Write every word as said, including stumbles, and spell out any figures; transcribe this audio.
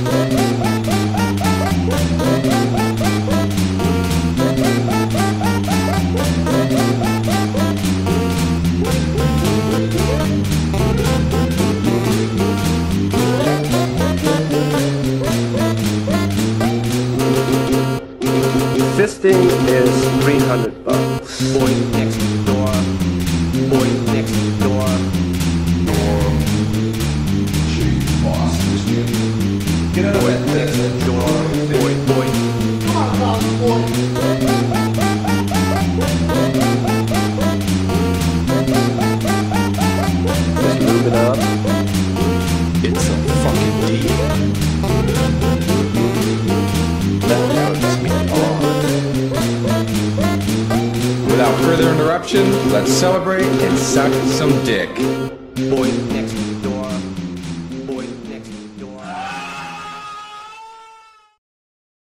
Fisting is three hundred bucks. Boy next door. Boy next door. Get out of boy next door. Boy, boy. Come on, boy. Just move it up. It's a fucking deal. That turns me on. Without further interruption, let's celebrate and suck some dick. Boy next